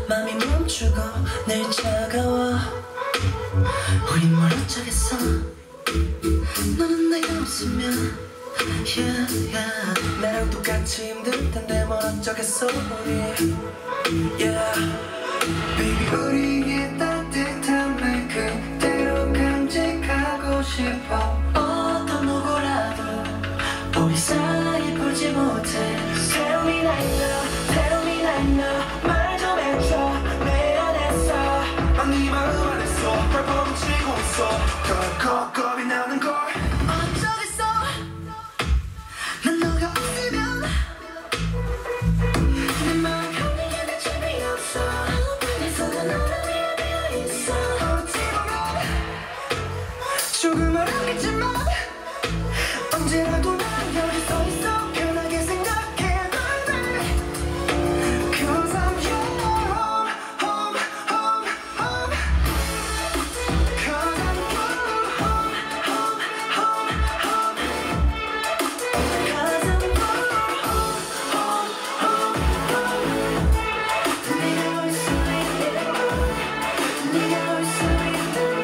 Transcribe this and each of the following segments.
맘이 멈추고 늘 차가워. 우린 뭘 어쩌겠어. 너는 내가 없으면 yeah, yeah. 나랑 똑같이 힘들 텐데 뭘 어쩌겠어 우리 yeah. Baby 우리의 따뜻함을 그대로 간직하고 싶어. 어떤 누구라도 우리 사이 보지 못해. Tell me right now, tell me right now. 말 좀 해줘 내 안에서. 난 네 마음 안에서 발버둥 치고 있어. 겁이 나는 걸 어쩌겠어. 난 너가 없으면 내 마음 편하게 내 준비 없어. 내 손은 너를 위해 되어있어. 어찌 보면 조금 어렵겠지만 언제라도 난 여기 서 있어. 편하게 생각해도 돼. Cause I'm your home, home, home, home. Cause I'm your home, home, home, home. Cause I'm your home, home, home, home. 네가 올 수 있는 곳, 네가 올 수 있는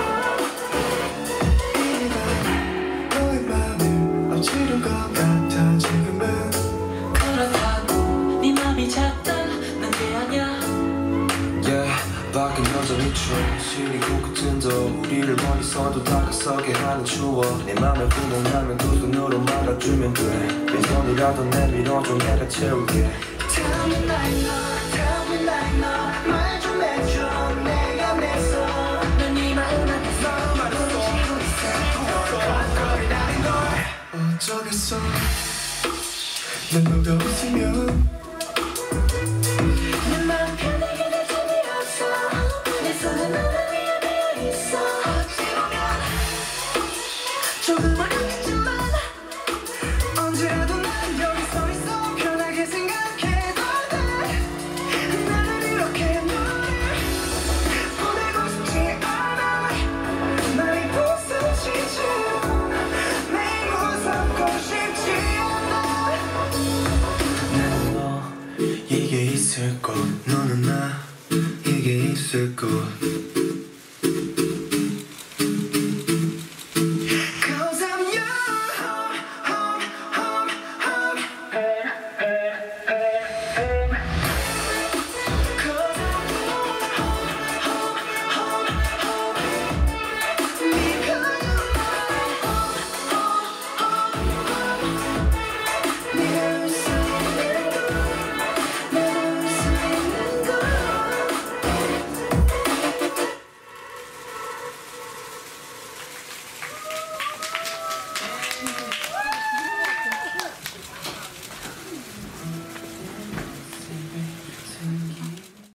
곳. 너의 맘을 엎치는 것 같아 지금은. 그렇다고 네 맘이 작다 난 게 아냐. Yeah, 밖은 여전히 추워. 시린 코끝은도 우리를 멀리서도 다가서게 하는 추워. 내 맘을 구멍나면 두 손으로 막아주면 돼. 빈손이라도 내밀어줘 내가 채울게. Tell me like no, tell me like no. 말 좀 해줘 내 안에서. 난 네 마음 안에서 부딪히고 있어. 겁이 나는 걸 어쩌겠어. 난 너가 없으면 내 마음 편하게 내 준비 없어. 내 손은 너를 위해 되어있어. 어찌 보면 조금 어렵겠지만 언제라도 난 여기 서 있어. 편하게 생각해도 돼. 나는 이렇게 너를 보내고 싶지 않아. 나를 부서지지 매일 웃어보고 싶지 않아. 나는 너 이게 있을 것. 너는 나 이게 있을 것.